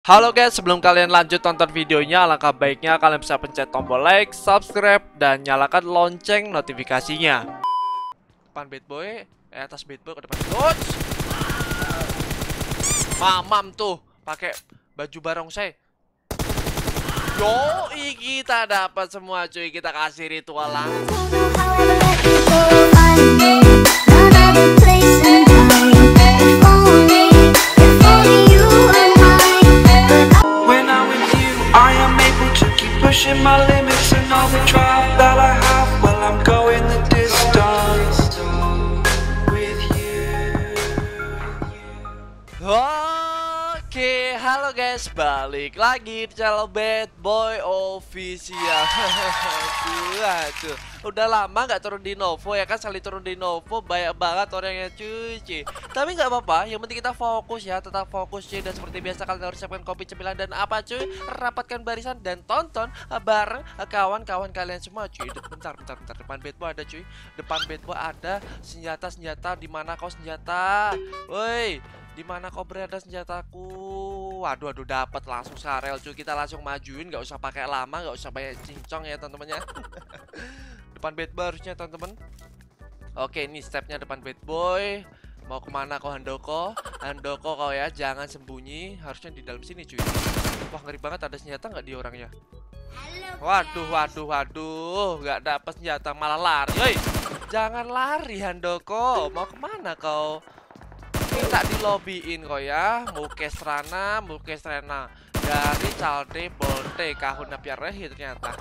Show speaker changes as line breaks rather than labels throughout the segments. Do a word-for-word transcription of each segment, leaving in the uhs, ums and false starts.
Halo guys, sebelum kalian lanjut tonton videonya, alangkah baiknya kalian bisa pencet tombol like, subscribe, dan nyalakan lonceng notifikasinya. Depan bad boy, eh atas bad boy ke depan. Dodge! Mamam tuh, pakai baju barongsai. Yo, kita dapat semua cuy, kita kasih ritual langsung.
Pushing my limits and all the drive that I have. Well, I'm going the distance with you.
Oke, halo guys, balik lagi di channel Bad Boy Official. Aduh, aduh. Udah lama nggak turun di Novo ya kan, sekali turun di Novo banyak banget orang yang cuci. Tapi nggak apa-apa, yang penting kita fokus ya, tetap fokus cuy. Dan seperti biasa kalian harus siapkan kopi, cemilan, dan apa cuy, rapatkan barisan dan tonton bareng kawan-kawan kalian semua cuy. Bentar, bentar, bentar, depan bad boy ada cuy. Depan bad boy ada senjata-senjata. Di mana kau senjata? Woi, di mana kau berada senjataku? Waduh, aduh, dapat langsung sarel cuy. Kita langsung majuin, nggak usah pakai lama, nggak usah banyak cincong ya teman-teman ya. Depan bad boy harusnya teman-teman. Oke, ini stepnya depan bad boy. Mau kemana kau Handoko? Handoko kau ya, jangan sembunyi. Harusnya di dalam sini cuy. Wah, ngeri banget, ada senjata nggak di orangnya? Waduh, waduh, waduh, nggak dapat senjata malah lari. Yoi, jangan lari Handoko. Mau kemana kau? Minta di lobbyin kau ya. Mukes Rana, Mukes Rana dari Calde Bolte Kahuna Piarehi ternyata.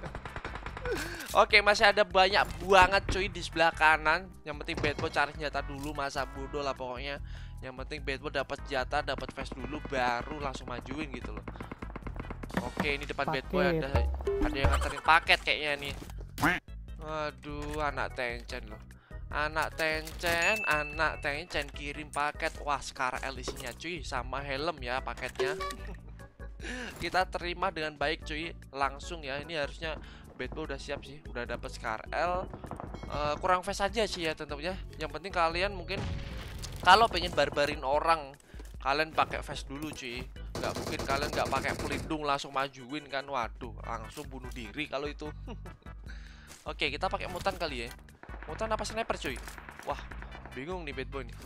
Oke, masih ada banyak banget cuy di sebelah kanan. Yang penting bad boy cari senjata dulu, masa bodoh lah pokoknya. Yang penting bad boy dapat senjata, dapat vest dulu, baru langsung majuin gitu loh. Oke, ini depan bad boy ada ada yang nganterin paket kayaknya nih. Aduh, anak tencen loh. Anak tencen, anak tencen kirim paket. Wah, Scar L isinya cuy, sama helm ya paketnya. Kita terima dengan baik cuy, langsung ya. Ini harusnya bad boy udah siap sih, udah dapet Scar L. uh, Kurang face aja sih ya tentunya. Yang penting kalian mungkin kalau pengen barbarin orang, kalian pakai face dulu cuy. Nggak mungkin kalian nggak pakai pelindung langsung majuin kan. Waduh, langsung bunuh diri kalau itu. Oke, kita pakai mutan kali ya. Mutan apa sniper cuy? Wah, bingung nih bad boy nih.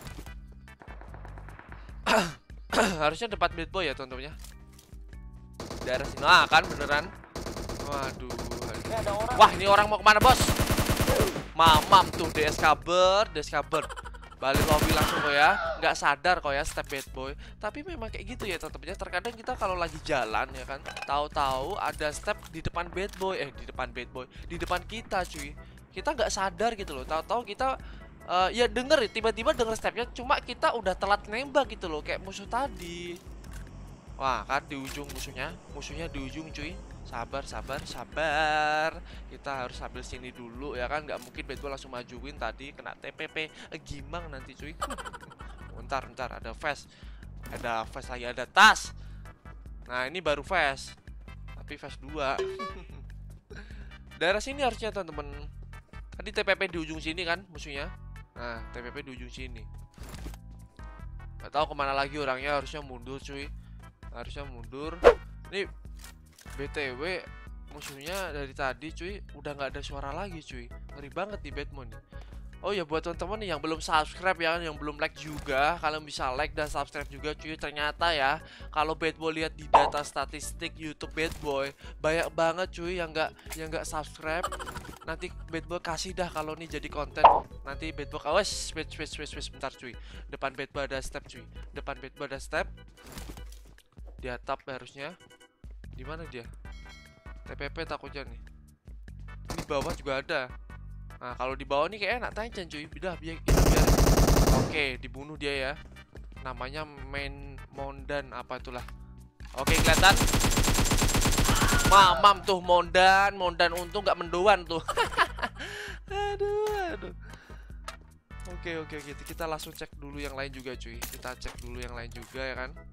Harusnya depan bad boy ya teman-teman ya. Daerah sini. Nah kan beneran. Waduh. Wah, ini orang mau kemana bos? Mamam tuh, D S cover, D S cover. Balik lobby langsung kok ya. Nggak sadar kok ya step bad boy. Tapi memang kayak gitu ya teman-teman. Terkadang kita kalau lagi jalan ya kan, tahu-tahu ada step di depan bad boy. Eh di depan bad boy, di depan kita cuy. Kita nggak sadar gitu loh. Tahu-tahu kita uh, ya denger, tiba-tiba denger stepnya. Cuma kita udah telat nembak gitu loh, kayak musuh tadi. Wah kan di ujung musuhnya, musuhnya di ujung cuy. Sabar, sabar, sabar. Kita harus ambil sini dulu ya kan. Nggak mungkin bad boy langsung majuin tadi. Kena T P P gimang nanti cuy. Bentar, bentar, ada vest. Ada vest lagi, ada tas. Nah ini baru vest, tapi vest dua. Daerah sini harusnya teman-teman. Tadi T P P di ujung sini kan musuhnya. Nah T P P di ujung sini. Gak tahu kemana lagi orangnya. Harusnya mundur cuy. Harusnya mundur. Ini B T W musuhnya dari tadi cuy udah nggak ada suara lagi cuy. Ngeri banget di Batman nih. Oh ya, buat teman-teman nih yang belum subscribe ya, yang belum like juga, kalian bisa like dan subscribe juga cuy. Ternyata ya, kalau Bad Boy lihat di data statistik YouTube Bad Boy, banyak banget cuy yang nggak yang nggak subscribe. Nanti Bad Boy kasih dah kalau nih jadi konten. Nanti Bad Boy, oh wes wes wes wes wes bentar cuy. Depan Bad Boy ada step cuy. Depan Bad Boy ada step. Di atap harusnya. Di mana dia? T P P takutnya nih. Di bawah juga ada. Nah, kalau di bawah nih kayak enak tancen cuy. Bidah biar kita biar. Oke, dibunuh dia ya. Namanya main Mondan apa itulah. Oke, kelihatan. Mamam tuh Mondan, Mondan untung nggak mendoan tuh. Aduh, aduh. Oke, oke, gitu. Kita langsung cek dulu yang lain juga cuy. Kita cek dulu yang lain juga ya kan.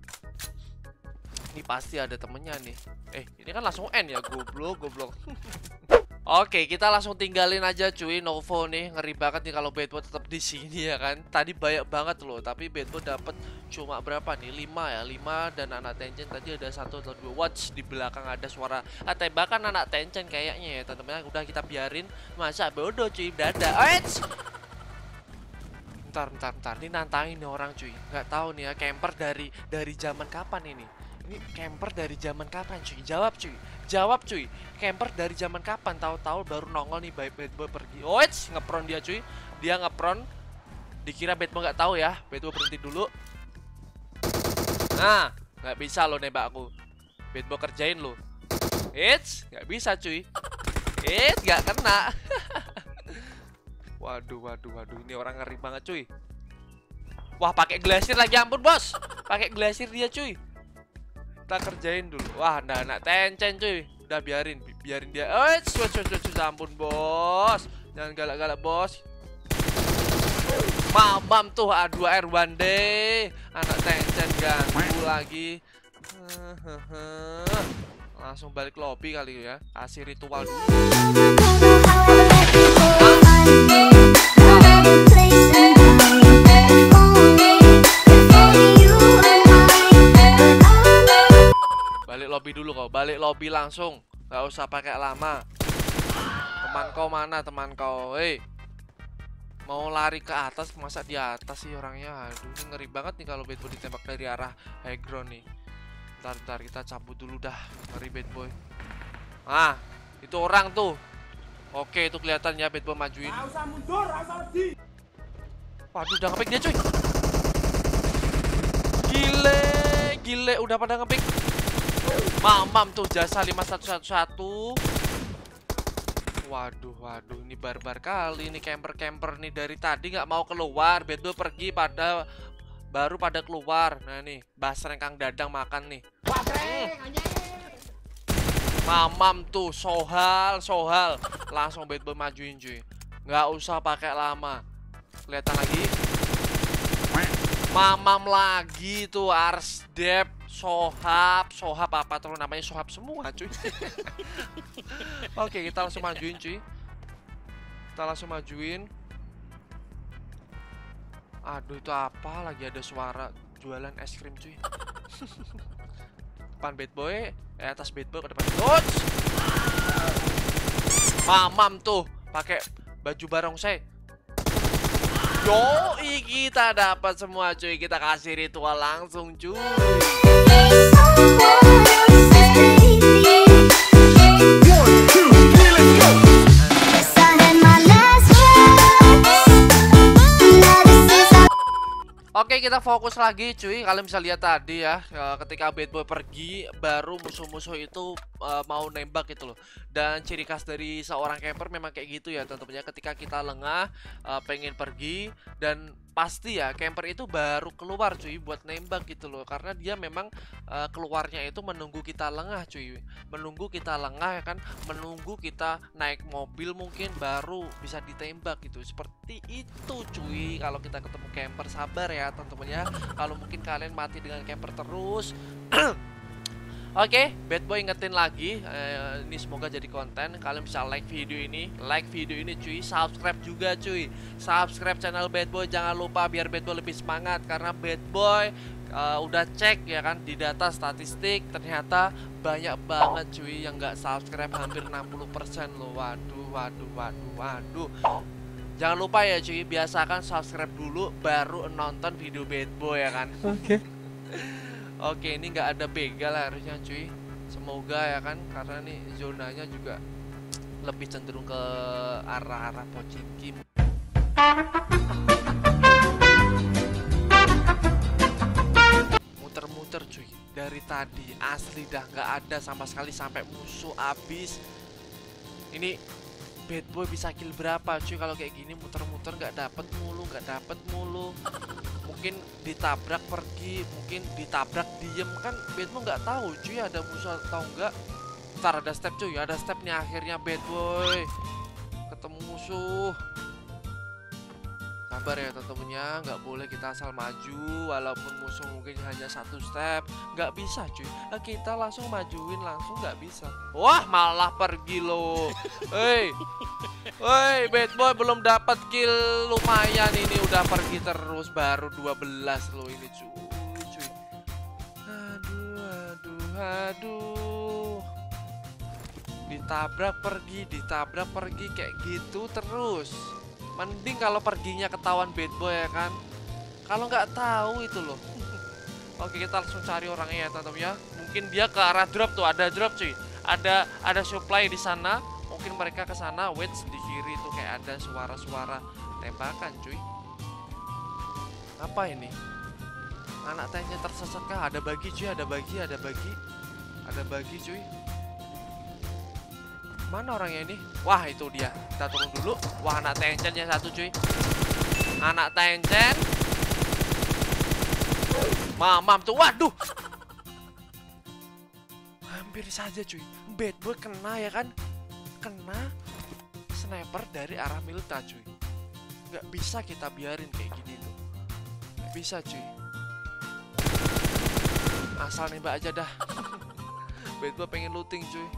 Ini pasti ada temennya nih. Eh, ini kan langsung N ya, goblok, goblok. Oke, kita langsung tinggalin aja cuy. Novo nih ngeri banget nih kalau Bad Boy tetap di sini ya kan. Tadi banyak banget loh, tapi Bad Boy dapat cuma berapa nih? lima ya, lima dan anak Tencent tadi ada satu atau dua. Watch di belakang ada suara ah, tembakan anak Tencent kayaknya ya, teman-teman. Udah kita biarin. Masa bodoh cuy, dada. Eits. Bentar, bentar, bentar. Ini nantangin nih orang cuy. Nggak tahu nih ya, camper dari dari zaman kapan ini? Ini camper dari zaman kapan cuy? Jawab cuy. Jawab cuy. Camper dari zaman kapan? Tahu-tahu baru nongol nih Bad Boy pergi. Oh, it's ngepron dia cuy. Dia ngepron. Dikira Bad Boy nggak tahu ya. Bad Boy berhenti dulu. Nah, nggak bisa lo nembak aku. Bad Boy kerjain lo. It's nggak bisa cuy. It's nggak kena. Waduh, waduh, waduh. Ini orang ngeri banget cuy. Wah, pakai glacier lagi, ampun bos. Pakai glacier dia cuy. Kita kerjain dulu. Wah, nah, anak Tencent cuy. Udah biarin, bi biarin dia. Oh, cuy, cuy, cuy, cuy, ampun bos. Jangan galak-galak bos. Mamam tuh A dua R one day. Anak Tencent ganggu lagi. Langsung balik lobby kali ya. Kasih ritual dulu. Balik lobby dulu kau, balik lobby langsung, nggak usah pakai lama. Teman kau mana teman kau? Hei, mau lari ke atas, masa di atas sih orangnya? Aduh, ini ngeri banget nih kalau Bad Boy ditembak dari arah high ground nih. Ntar, ntar kita cabut dulu dah, ngeri Bad Boy. Ah, itu orang tuh. Oke, itu kelihatan ya Bad Boy majuin. Waduh, udah ngepick dia cuy. Gile, gile, udah pada ngepick. Mamam tuh jasa lima satu satu satu. Waduh, waduh, ini barbar kali ini camper-camper nih dari tadi nggak mau keluar. Bad Boy pergi pada baru pada keluar. Nah nih, basreng Kang Dadang makan nih. Hmm. Mamam tuh sohal, sohal. Langsung Bad Boy majuin cuy. Nggak usah pakai lama. Kelihatan lagi. Mamam lagi tuh Arsdep. Sohab, sohab apa tuh namanya, sohab semua cuy. Oke, kita langsung majuin cuy. Kita langsung majuin. Aduh, itu apa lagi, ada suara jualan es krim cuy. Depan Bad Boy, eh atas Bad Boy ke depan. Dodge. Mamam tuh pakai baju barongsai. Yoi, kita dapat semua cuy. Kita kasih ritual langsung cuy. Oke, kita fokus lagi cuy. Kalian bisa lihat tadi ya, ketika Bad Boy pergi, baru musuh-musuh itu uh, mau nembak gitu loh. Dan ciri khas dari seorang camper memang kayak gitu ya teman-teman. Ketika kita lengah, uh, pengen pergi, dan pasti ya camper itu baru keluar cuy buat nembak gitu loh. Karena dia memang uh, keluarnya itu menunggu kita lengah cuy. Menunggu kita lengah ya kan, menunggu kita naik mobil mungkin baru bisa ditembak gitu. Seperti itu cuy. Kalau kita ketemu camper, sabar ya teman-teman ya. Kalau mungkin kalian mati dengan camper terus. Oke, okay, Bad Boy ingetin lagi, eh, ini semoga jadi konten. Kalian bisa like video ini, like video ini cuy, subscribe juga cuy. Subscribe channel Bad Boy, jangan lupa biar Bad Boy lebih semangat. Karena Bad Boy uh, udah cek ya kan di data statistik, ternyata banyak banget cuy yang nggak subscribe, hampir enam puluh persen loh. Waduh, waduh, waduh, waduh. Jangan lupa ya cuy, biasakan subscribe dulu baru nonton video Bad Boy ya kan. Oke. Okay. Oke, ini nggak ada begal harusnya cuy. Semoga ya kan, karena nih zonanya juga lebih cenderung ke arah-arah Pochinki. Muter-muter cuy dari tadi, asli dah nggak ada sama sekali sampai musuh habis. Ini Bad Boy bisa kill berapa cuy kalau kayak gini, muter-muter nggak dapet mulu, nggak dapet mulu. Mungkin ditabrak pergi, mungkin ditabrak diem, kan Bad Boy nggak tahu cuy ada musuh atau enggak. Ntar ada step cuy, ada step nih akhirnya Bad Boy ketemu musuh. Sabar ya teman-temannya, nggak boleh kita asal maju walaupun musuh mungkin hanya satu step. Nggak bisa cuy, nah, kita langsung majuin langsung nggak bisa. Wah malah pergi loh. Hei, hei bad boy belum dapat kill, lumayan ini udah pergi terus, baru dua belas loh ini cuy, cuy. Aduh, aduh, aduh. Ditabrak pergi, ditabrak pergi kayak gitu terus. Mending kalau perginya ketahuan bad boy ya kan. Kalau nggak tahu itu loh. Oke kita langsung cari orangnya ya teman-teman ya. Mungkin dia ke arah drop tuh, ada drop cuy. Ada ada supply di sana. Mungkin mereka ke sana. Wait di kiri tuh kayak ada suara-suara tembakan cuy. Apa ini? Anak tanknya tersesat kah? Ada bagi cuy, ada bagi, ada bagi. Ada bagi cuy. Mana orangnya ini? Wah itu dia. Kita turun dulu. Wah anak tencennya satu cuy. Anak tencen. Mamam tuh. Waduh. Hampir saja cuy. Bad boy kena ya kan. Kena sniper dari arah Milta cuy. Gak bisa kita biarin kayak gini tuh. Gak bisa cuy. Asal nembak aja dah. Bad boy pengen looting cuy.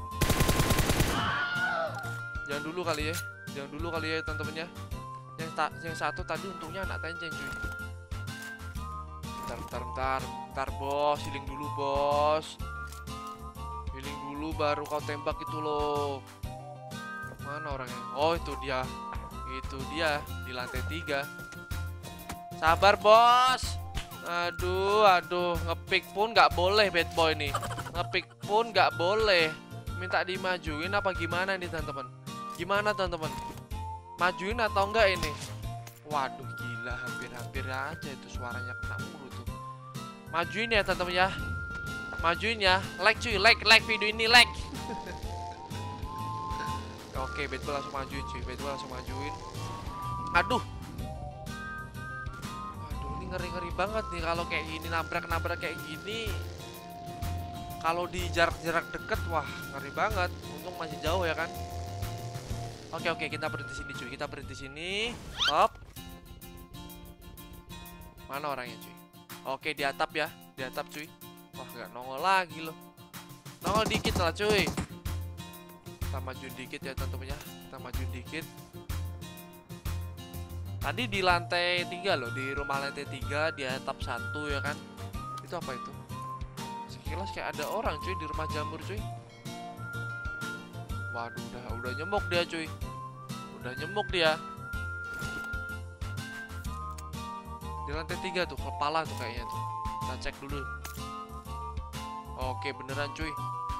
Jangan dulu kali ya, jangan dulu kali ya teman-teman ya. Yang tak, yang satu tadi untungnya anak tenceng cuy. Bentar, bentar, bentar, bentar bos, healing dulu bos. Healing dulu baru kau tembak itu loh. Mana orangnya? Oh itu dia, itu dia di lantai tiga. Sabar bos. Aduh, aduh, ngepick pun nggak boleh bad boy nih. Ngepick pun nggak boleh. Minta dimajuin apa gimana nih teman-teman? Gimana teman-teman? Majuin atau enggak ini? Waduh gila, hampir-hampir aja itu suaranya kena mulu tuh. Majuin ya teman-teman ya. Majuin ya. Like cuy, like, like video ini, like. Oke, bad boy langsung majuin cuy. Bad boy langsung majuin. Aduh. Aduh, ini ngeri-ngeri banget nih kalau kayak gini, nabrak-nabrak kayak gini. Kalau di jarak-jarak deket, wah ngeri banget. Untung masih jauh ya kan. Oke oke kita berhenti sini cuy, kita berhenti sini. Hop. Mana orangnya cuy? Oke di atap ya, di atap cuy. Wah nggak nongol lagi loh. Nongol dikit lah cuy. Kita majuin dikit ya teman-teman ya. Kita majuin dikit. Tadi di lantai tiga loh, di rumah lantai tiga di atap satu ya kan. Itu apa itu? Sekilas kayak ada orang cuy di rumah jamur cuy. Waduh udah udah nyemuk dia cuy. Udah nyemuk dia. Di lantai tiga tuh kepala tuh kayaknya tuh. Kita cek dulu. Oke beneran cuy.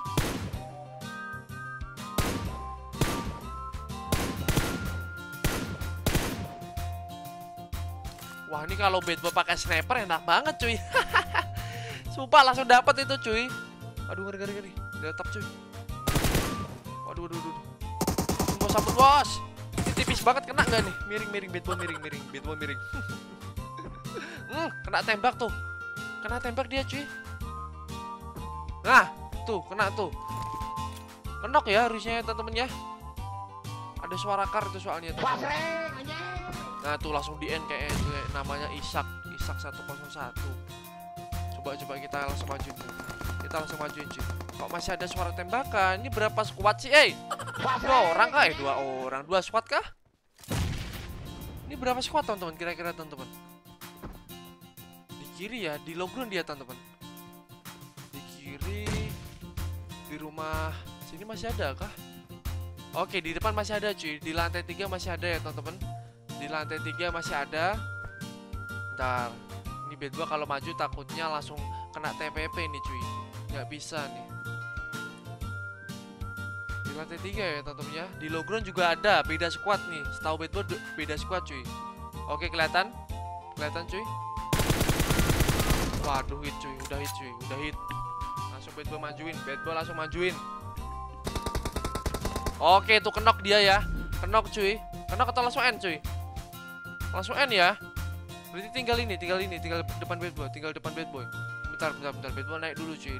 Wah ini kalau bad boy pakai sniper enak banget cuy. Sumpah langsung dapat itu cuy. Aduh ngeri ngeri ngeri. Dia tetap cuy. Waduh waduh waduh. Bos ampun bos. Ini tipis banget kena nggak nih? Miring miring bad boy miring miring bad boy miring. hmm, kena tembak tuh. Kena tembak dia cuy. Nah tuh kena tuh. Kenok ya harusnya teman-teman ya. Ada suara kar itu soalnya tuh. Nah tuh langsung di end kayak itu ya. Namanya Isak Isak satu nol satu. Coba coba kita langsung majuin. Kita langsung majuin cuy. Kok masih ada suara tembakan? Ini berapa squad sih? Eh, dua orang kah? Eh, dua orang, dua squad kah? Ini berapa squad teman-teman? Kira-kira teman-teman? Di kiri ya, di low ground dia teman-teman. Di kiri, di rumah sini masih ada kah? Oke, di depan masih ada cuy. Di lantai tiga masih ada ya teman-teman. Di lantai tiga masih ada. Bentar. Ini bad boy kalau maju takutnya langsung kena T P P nih cuy. Nggak bisa nih. Di lantai tiga ya teman-teman ya. Di low ground juga ada, beda squad nih. Setahu bad boy beda squad cuy. Oke kelihatan? Kelihatan cuy? Waduh hit cuy, udah hit cuy, udah hit. Langsung bad boy majuin, bad boy langsung majuin. Oke itu kenok dia ya. Kenok cuy. Kenok atau langsung end cuy? Langsung end ya. Berarti tinggal ini, tinggal ini, tinggal depan bad boy, tinggal depan bad boy. Bentar, bentar, bentar, bad boy naik dulu cuy.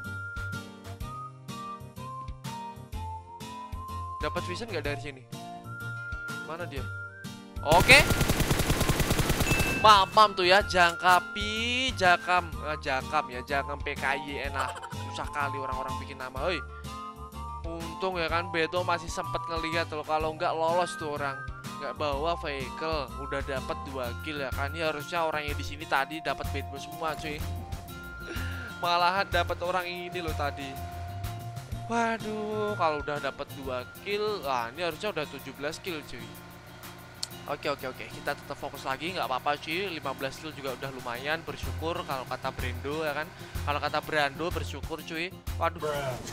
Dapat vision nggak dari sini? Mana dia? Oke. Mamam tuh ya, Jangkapi, Jakam, eh, Jakam ya, Jakam P K Y enak. Susah kali orang-orang bikin nama, hoi. Untung ya kan Beto masih sempet ngelihat loh, kalau nggak lolos tuh orang, nggak bawa vehicle, udah dapat dua kill ya kan. Ini harusnya orangnya di sini tadi dapat Beto semua cuy. Malahan dapat orang ini loh tadi. Waduh, kalau udah dapat dua kill, ah ini harusnya udah tujuh belas kill cuy. Oke oke oke, kita tetap fokus lagi, nggak apa-apa cuy. lima belas kill juga udah lumayan, bersyukur kalau kata Brando ya kan. Kalau kata Brando bersyukur cuy. Waduh.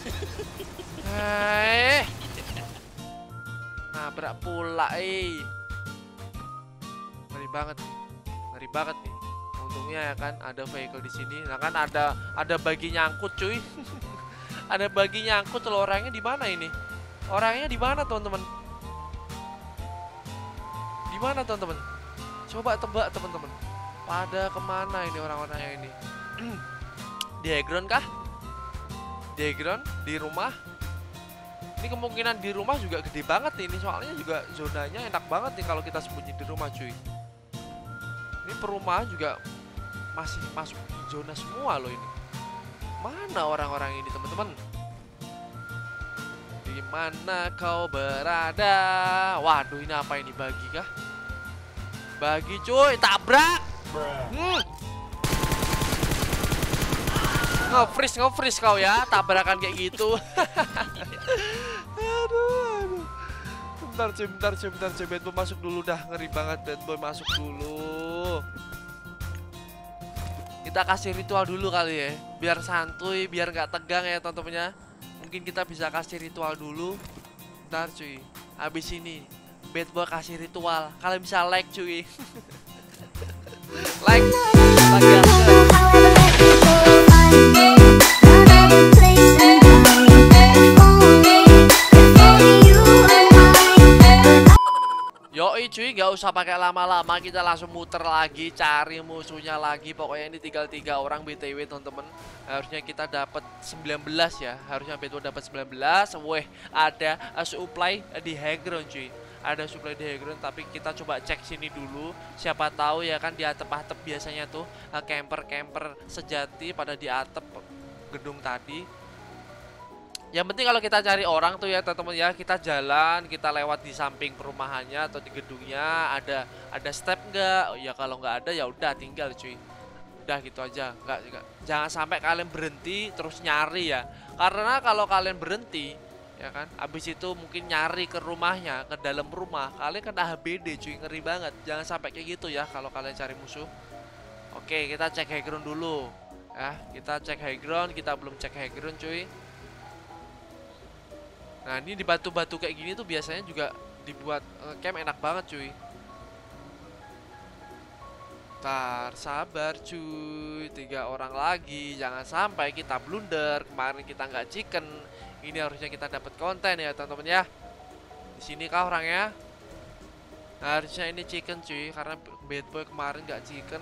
Hei. Nabrak pula eh. Ngeri banget nih. Ngeri banget nih. Untungnya ya kan ada vehicle di sini. Nah kan ada ada bagi nyangkut cuy. Ada bagi nyangkut loh, orangnya di mana ini? Orangnya di mana teman-teman? Di mana teman-teman? Coba tebak teman-teman. Pada kemana ini orang-orangnya ini? Di high ground kah? Di high ground? Di rumah? Ini kemungkinan di rumah juga gede banget nih. Ini soalnya juga zonanya enak banget nih kalau kita sembunyi di rumah cuy. Ini perumahan juga masih masuk zona semua loh ini. Mana orang-orang ini teman-teman? Di mana kau berada? Waduh, ini apa ini, bagi kah? Bagi cuy, tabrak. Hmm. Nge-freeze, nge-freeze kau ya, tabrakan kayak gitu. Aduh, aduh. Bentar cuy, bentar cuy, bentar cuy. Bad boy masuk dulu dah, ngeri banget bad boy masuk dulu. Kita kasih ritual dulu kali ya, biar santuy, biar nggak tegang ya teman-temannya. Mungkin kita bisa kasih ritual dulu. Bentar cuy, habis ini Bad boy kasih ritual. Kalian bisa like cuy. Like lagi yoi cuy, gak usah pakai lama-lama, kita langsung muter lagi, cari musuhnya lagi. Pokoknya ini tinggal tiga orang B T W teman-teman. Harusnya kita dapat sembilan belas ya. Harusnya Beto dapat sembilan belas. Weh, ada uh, supply uh, di high ground cuy. Ada supply di high ground, tapi kita coba cek sini dulu. Siapa tahu ya kan di atap-atap biasanya tuh camper-camper uh, sejati pada di atap gedung tadi. Yang penting kalau kita cari orang tuh ya teman-teman ya, kita jalan, kita lewat di samping perumahannya atau di gedungnya, ada ada step enggak? Oh ya kalau nggak ada ya udah tinggal cuy. Udah gitu aja. Enggak, enggak. Jangan sampai kalian berhenti terus nyari ya. Karena kalau kalian berhenti ya kan, abis itu mungkin nyari ke rumahnya, ke dalam rumah, kalian kena H B D cuy, ngeri banget. Jangan sampai kayak gitu ya kalau kalian cari musuh. Oke, kita cek high ground dulu. Ya, kita cek high ground, kita belum cek high ground cuy. Nah ini di batu-batu kayak gini tuh biasanya juga dibuat uh, camp enak banget cuy. Ntar sabar cuy, tiga orang lagi, jangan sampai kita blunder. Kemarin kita nggak chicken, ini harusnya kita dapat konten ya teman-teman ya. Di sini kah orangnya? Nah, harusnya ini chicken cuy, karena bad boy kemarin nggak chicken.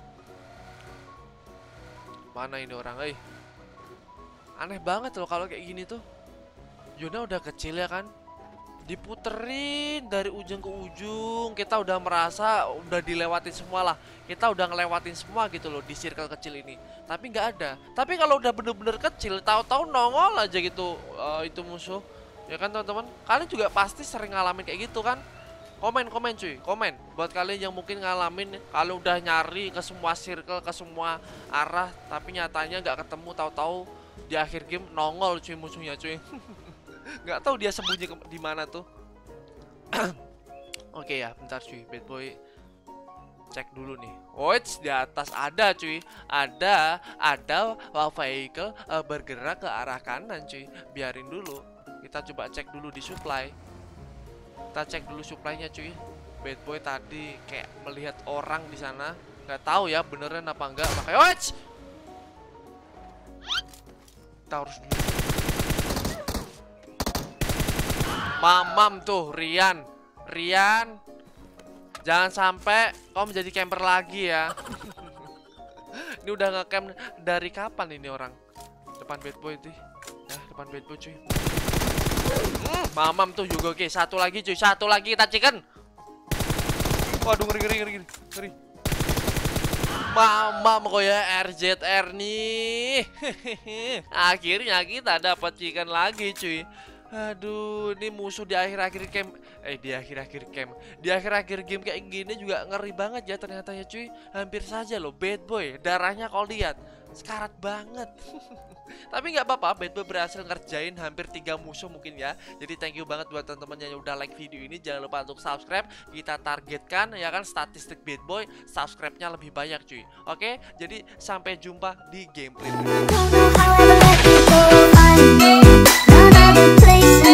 Mana ini orang? Eh, aneh banget loh kalau kayak gini tuh. Zona udah kecil ya kan, diputerin dari ujung ke ujung. Kita udah merasa udah dilewatin semua lah, kita udah ngelewatin semua gitu loh di circle kecil ini, tapi nggak ada. Tapi kalau udah bener-bener kecil, tahu-tahu nongol aja gitu uh, itu musuh ya kan teman-teman. Kalian juga pasti sering ngalamin kayak gitu kan. Komen komen cuy, komen buat kalian yang mungkin ngalamin, kalau udah nyari ke semua circle, ke semua arah, tapi nyatanya nggak ketemu, tahu-tahu di akhir game nongol cuy musuhnya cuy. Nggak tahu dia sembunyi di mana tuh. Oke ya, bentar cuy, bad boy cek dulu nih. Woi, di atas ada cuy, ada ada vehicle uh, bergerak ke arah kanan cuy. Biarin dulu, kita coba cek dulu di supply. Kita cek dulu supply-nya cuy. Bad boy tadi kayak melihat orang di sana, nggak tahu ya beneran apa enggak. Makanya, woi, kita harus dulu. Mamam tuh, Rian, Rian, jangan sampai kau menjadi camper lagi ya. Ini udah ngecamp dari kapan ini orang? Depan bad boy tuh, ya depan bad boy cuy. Hmm, mamam tuh juga oke. Satu lagi cuy, satu lagi kita chicken. Waduh ngeri ngeri ngeri ngeri. Mamam kok ya R Z R nih. Akhirnya kita dapat chicken lagi cuy. Aduh, ini musuh di akhir-akhir game. Eh, di akhir-akhir game. Di akhir-akhir game kayak gini juga ngeri banget ya ternyata ya cuy. Hampir saja loh Bad Boy. Darahnya kalau lihat sekarat banget. Tapi nggak apa-apa, Bad Boy berhasil ngerjain hampir tiga musuh mungkin ya. Jadi thank you banget buat teman-teman yang udah like video ini. Jangan lupa untuk subscribe. Kita targetkan ya kan statistik Bad Boy, subscribe-nya lebih banyak cuy. Oke, jadi sampai jumpa di gameplay.
Place